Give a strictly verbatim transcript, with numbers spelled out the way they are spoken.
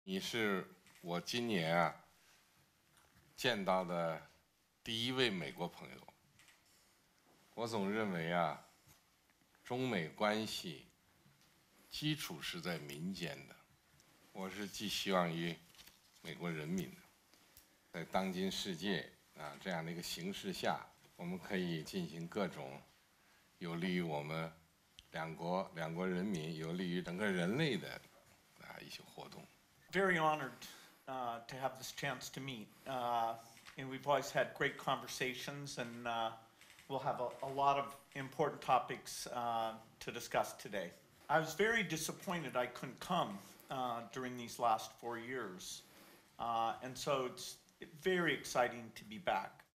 你是我今年啊见到的第一位美国朋友。我总认为啊，中美关系基础是在民间的。我是寄希望于美国人民的，在当今世界啊这样的一个形势下，我们可以进行各种有利于我们两国两国人民、有利于整个人类的啊一些活动。 Very honored uh, to have this chance to meet. Uh, and we've always had great conversations, and uh, we'll have a, a lot of important topics uh, to discuss today. I was very disappointed I couldn't come uh, during these last four years. Uh, and so it's very exciting to be back.